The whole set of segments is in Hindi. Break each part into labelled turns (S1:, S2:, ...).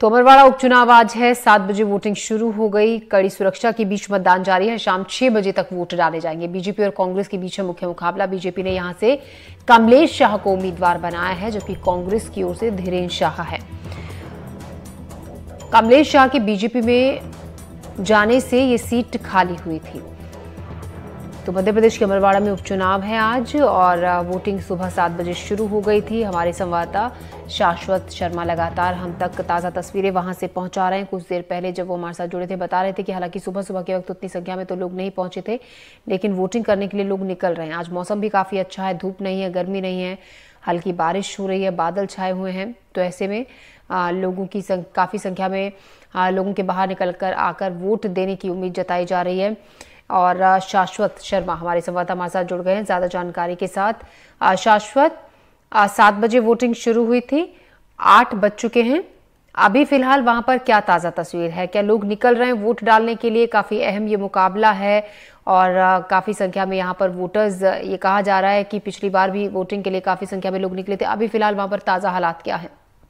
S1: तो अमरवाड़ा उपचुनाव आज है। 7 बजे वोटिंग शुरू हो गई। कड़ी सुरक्षा के बीच मतदान जारी है। शाम 6 बजे तक वोट डाले जाएंगे। बीजेपी और कांग्रेस के बीच है मुख्य मुकाबला। बीजेपी ने यहां से कमलेश शाह को उम्मीदवार बनाया है, जबकि कांग्रेस की ओर से धीरेन्द्र शाह है। कमलेश शाह के बीजेपी में जाने से ये सीट खाली हुई थी। तो मध्य प्रदेश के अमरवाड़ा में उपचुनाव है आज और वोटिंग सुबह 7 बजे शुरू हो गई थी। हमारे संवाददाता शाश्वत शर्मा लगातार हम तक ताज़ा तस्वीरें वहां से पहुंचा रहे हैं। कुछ देर पहले जब वो हमारे साथ जुड़े थे बता रहे थे कि हालांकि सुबह सुबह के वक्त उतनी संख्या में तो लोग नहीं पहुंचे थे, लेकिन वोटिंग करने के लिए लोग निकल रहे हैं। आज मौसम भी काफ़ी अच्छा है, धूप नहीं है, गर्मी नहीं है, हल्की बारिश हो रही है, बादल छाए हुए हैं। तो ऐसे में लोगों की काफ़ी संख्या में लोगों के बाहर निकल कर आकर वोट देने की उम्मीद जताई जा रही है। और शाश्वत शर्मा हमारे संवाददाता हमारे साथ जुड़ गए हैं ज्यादा जानकारी के साथ। शाश्वत, 7 बजे वोटिंग शुरू हुई थी, 8 बज चुके हैं। अभी फिलहाल वहां पर क्या ताजा तस्वीर है? क्या लोग निकल रहे हैं वोट डालने के लिए? काफी अहम ये मुकाबला है और काफी संख्या में यहाँ पर वोटर्स, ये कहा जा रहा है कि पिछली बार भी वोटिंग के लिए काफी संख्या में लोग निकले थे। अभी फिलहाल वहां पर ताजा हालात क्या है?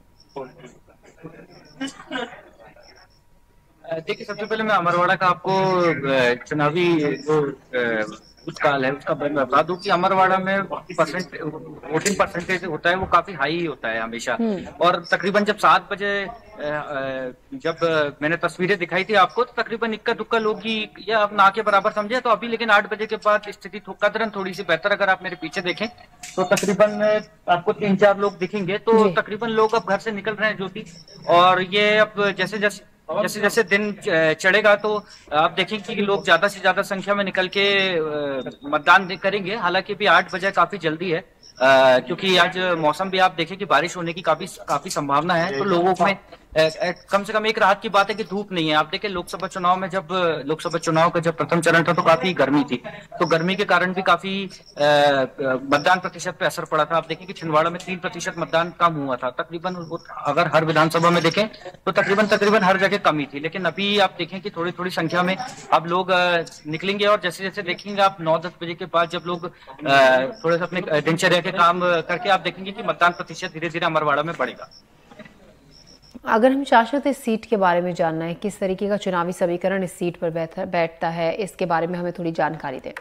S2: देखिए, सबसे पहले मैं अमरवाड़ा का आपको चुनावी जो काल है उसका बता दूं कि अमरवाड़ा में वोटिंग परसेंटेज होता है वो काफी हाई होता है हमेशा। और तकरीबन जब 7 बजे जब मैंने तस्वीरें दिखाई थी आपको, तो तकरीबन इक्का दुक्का लोग ही या आप ना के बराबर समझे तो अभी, लेकिन 8 बजे के बाद स्थिति कदरन थोड़ी सी बेहतर। अगर आप मेरे पीछे देखें तो तकरीबन आपको 3-4 लोग दिखेंगे। तो तकरीबन लोग अब घर से निकल रहे हैं ज्योति। और ये अब जैसे जैसे दिन चढ़ेगा तो आप देखेंगे कि लोग ज्यादा से ज्यादा संख्या में निकल के मतदान करेंगे। हालांकि अभी 8 बजे काफी जल्दी है, क्योंकि आज मौसम भी आप देखें कि बारिश होने की काफी संभावना है। तो लोगों में कम से कम एक राहत की बात है कि धूप नहीं है। आप देखें लोकसभा चुनाव का जब प्रथम चरण था तो काफी गर्मी थी, तो गर्मी के कारण भी काफी मतदान प्रतिशत पे असर पड़ा था। आप देखें कि छिंदवाड़ा में 3% मतदान कम हुआ था। तकरीबन अगर हर विधानसभा में देखें तो तकरीबन हर जगह कम ही थी। लेकिन अभी आप देखें कि थोड़ी थोड़ी संख्या में अब लोग निकलेंगे। और जैसे जैसे देखेंगे आप 9-10 बजे के बाद जब लोग थोड़े से अपने दिनचर्या के काम करके आप देखेंगे कि मतदान प्रतिशत धीरे धीरे अमरवाड़ा में बढ़ेगा।
S1: अगर हम शाश्वत इस सीट के बारे में जानना है, किस तरीके का चुनावी समीकरण इस सीट पर बैठता है, इसके बारे में हमें थोड़ी जानकारी दें।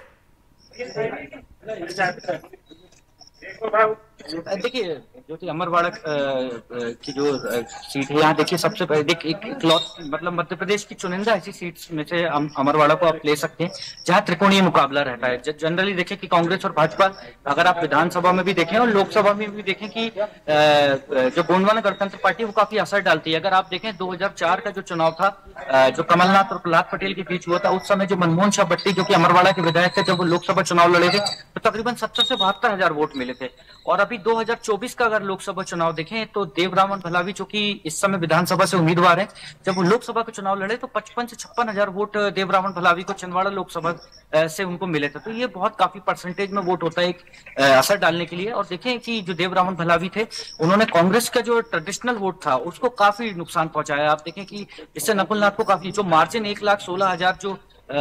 S2: देखिए जो अमरवाड़ा की जो सीट है, यहाँ देखिए सबसे पहले मतलब मध्य प्रदेश की चुनिंदा ऐसी सीट्स में से अमरवाड़ा को आप ले सकते हैं जहाँ त्रिकोणीय मुकाबला रहता है। जनरली देखें कि कांग्रेस और भाजपा, अगर आप विधानसभा में भी देखें और लोकसभा में भी देखें कि जो गोंडवाना गणतंत्र पार्टी वो काफी असर डालती है। अगर आप देखें 2004 का जो चुनाव था, जो कमलनाथ और प्रहलाद पटेल के बीच हुआ था, उस समय जो मनमोहन शाह भट्टी जो कि अमरवाड़ा के विधायक थे, जब वो लोकसभा चुनाव लड़े थे तो तकरीबन 70 से 72 हजार वोट मिले थे। और अभी 2024 का अगर लोकसभा चुनाव देखें तो देवरामन भलावी जो कि इस समय विधानसभा से उम्मीदवार हैं, जब वो लोकसभा का चुनाव लड़े तो 55 से 56 हजार वोट देवरामन भलावी को छिंदवाड़ा लोकसभा से उनको मिले थे। तो ये बहुत काफी परसेंटेज में वोट होता है असर डालने के लिए। और देखें कि जो देवरामन भलावी थे, उन्होंने कांग्रेस का जो ट्रेडिशनल वोट था उसको काफी नुकसान पहुंचाया। आप देखें कि इससे नकुलनाथ को काफी, जो मार्जिन 1,16,000 जो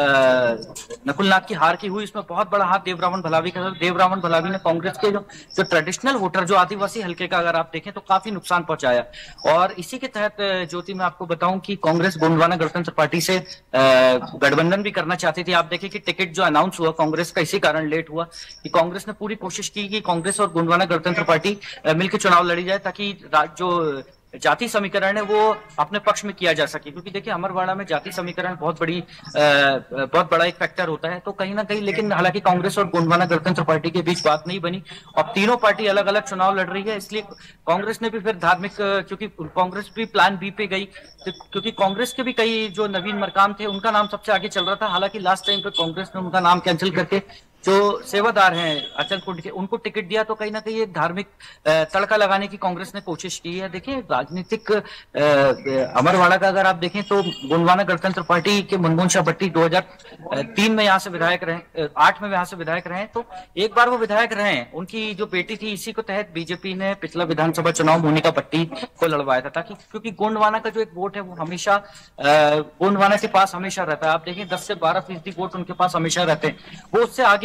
S2: नकुलनाथ की हार की हुई, इसमें बहुत बड़ा हाथ देवरामन भलावी का था। देवरामन भलावी ने कांग्रेस के जो ट्रेडिशनल वोटर, जो आदिवासी हल्के का अगर आप देखें तो काफी नुकसान पहुंचाया। और इसी के तहत ज्योति मैं आपको बताऊं कि कांग्रेस गोंडवाना गणतंत्र पार्टी से गठबंधन भी करना चाहती थी। आप देखें कि टिकट जो अनाउंस हुआ कांग्रेस का इसी कारण लेट हुआ कि कांग्रेस ने पूरी कोशिश की कि कांग्रेस और गोंडवाना गणतंत्र पार्टी मिलकर चुनाव लड़ी जाए, ताकि जो जाति समीकरण है वो अपने पक्ष में किया जा सके। क्योंकि देखिए अमरवाड़ा में जाति समीकरण बहुत बड़ा एक फैक्टर होता है। तो कहीं ना कहीं, लेकिन हालांकि कांग्रेस और गोंडवाना गणतंत्र पार्टी के बीच बात नहीं बनी। अब तीनों पार्टी अलग अलग चुनाव लड़ रही है, इसलिए कांग्रेस ने भी फिर धार्मिक, क्योंकि कांग्रेस भी प्लान बी पे गई, क्योंकि कांग्रेस के भी कई जो नवीन मरकाम थे उनका नाम सबसे आगे चल रहा था। हालांकि लास्ट टाइम पे कांग्रेस ने उनका नाम कैंसिल करके जो सेवादार हैं अचल कुंड के, उनको टिकट दिया। तो कहीं ना कहीं एक धार्मिक तड़का लगाने की कांग्रेस ने कोशिश की है। देखिए राजनीतिक अमरवाड़ा का अगर आप देखें तो गोंडवाना गणतंत्र पार्टी के मनमोहन शाह भट्टी 2003 में यहाँ से विधायक रहे, 8 में यहाँ से विधायक रहे। तो एक बार वो विधायक रहे, उनकी जो बेटी थी, इसी को तहत बीजेपी ने पिछला विधानसभा चुनाव मोनिका भट्टी को लड़वाया था, ताकि क्योंकि गोंडवाना का जो एक वोट है वो हमेशा गोंडवाना के पास हमेशा रहता है। आप देखें 10 से 12% वोट उनके पास हमेशा रहते हैं, वो उससे आगे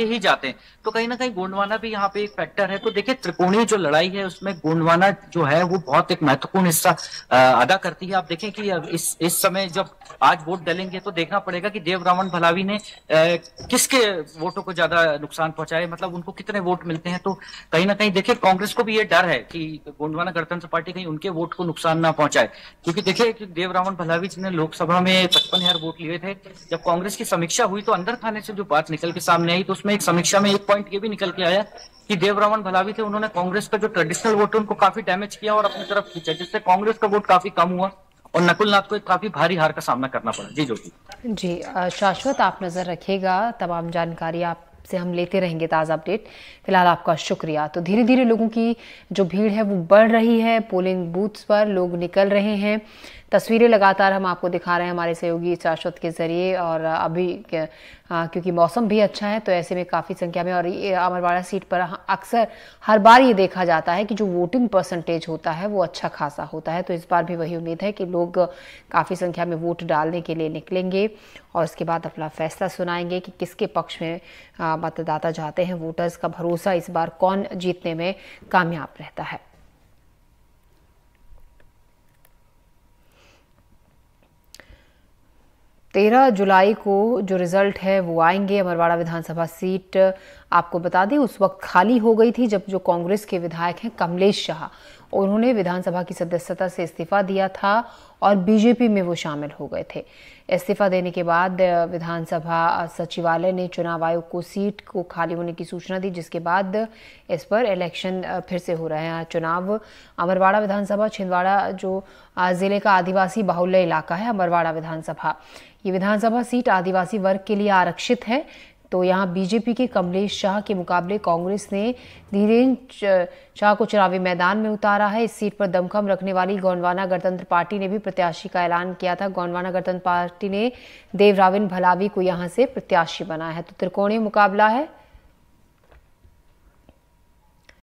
S2: ही जाते हैं। तो कहीं ना कहीं गोंडवाना भी यहाँ पे एक फैक्टर है। तो देखिए त्रिकोणीय जो लड़ाई है उसमें गोंडवाना जो है वो बहुत एक महत्वपूर्ण हिस्सा अदा करती है। आप देखें कि इस समय जब आज वोट डालेंगे तो देखना पड़ेगा कि देव रावण भलावी ने किसके वोटों को ज्यादा नुकसान पहुंचाए, मतलब उनको कितने वोट मिलते हैं। तो कहीं ना कहीं देखिए कांग्रेस को भी ये डर है कि गोंडवाना गणतंत्र पार्टी कहीं उनके वोट को नुकसान ना पहुंचाए, क्योंकि देखिए कि देव रावण भलावी जी ने लोकसभा में 55,000 वोट लिए थे। जब कांग्रेस की समीक्षा हुई तो अंदर खाने से जो बात निकल के सामने आई तो उसमें एक समीक्षा में एक पॉइंट ये भी निकल के आया कि देव रावण भलावी थे, उन्होंने कांग्रेस का जो ट्रेडिशनल वोट है उनको काफी डैमेज किया और अपनी तरफ खींचा, जिससे कांग्रेस का वोट काफी कम हुआ और नकुल नाथ को एक काफी भारी हार का सामना करना पड़ा। जी ज्योति
S1: जी शाश्वत, आप नज़र रखिएगा, तमाम जानकारी आपसे हम लेते रहेंगे, ताज़ा अपडेट। फिलहाल आपका शुक्रिया। तो धीरे धीरे लोगों की जो भीड़ है वो बढ़ रही है, पोलिंग बूथ्स पर लोग निकल रहे हैं। तस्वीरें लगातार हम आपको दिखा रहे हैं हमारे सहयोगी शाश्वत के जरिए। और अभी क्योंकि मौसम भी अच्छा है तो ऐसे में काफ़ी संख्या में, और ये अमरवाड़ा सीट पर अक्सर हर बार ये देखा जाता है कि जो वोटिंग परसेंटेज होता है वो अच्छा खासा होता है। तो इस बार भी वही उम्मीद है कि लोग काफ़ी संख्या में वोट डालने के लिए निकलेंगे और उसके बाद अपना फैसला सुनाएंगे कि किसके पक्ष में मतदाता जाते हैं। वोटर्स का भरोसा इस बार कौन जीतने में कामयाब रहता है। तेरह जुलाई को जो रिजल्ट है वो आएंगे। अमरवाड़ा विधानसभा सीट आपको बता दें उस वक्त खाली हो गई थी जब जो कांग्रेस के विधायक हैं कमलेश शाह, उन्होंने विधानसभा की सदस्यता से इस्तीफा दिया था और बीजेपी में वो शामिल हो गए थे। इस्तीफा देने के बाद विधानसभा सचिवालय ने चुनाव आयोग को सीट को खाली होने की सूचना दी, जिसके बाद इस पर इलेक्शन फिर से हो रहे हैं। चुनाव अमरवाड़ा विधानसभा छिंदवाड़ा जो जिले का आदिवासी बाहुल्य इलाका है अमरवाड़ा विधानसभा, ये विधानसभा सीट आदिवासी वर्ग के लिए आरक्षित है। तो यहाँ बीजेपी के कमलेश शाह के मुकाबले कांग्रेस ने धीरेन्द्र शाह को चुनावी मैदान में उतारा है। इस सीट पर दमखम रखने वाली गोंडवाना गणतंत्र पार्टी ने भी प्रत्याशी का ऐलान किया था। गोंडवाना गणतंत्र पार्टी ने देव रावण भलावी को यहाँ से प्रत्याशी बनाया है। तो त्रिकोणीय मुकाबला है।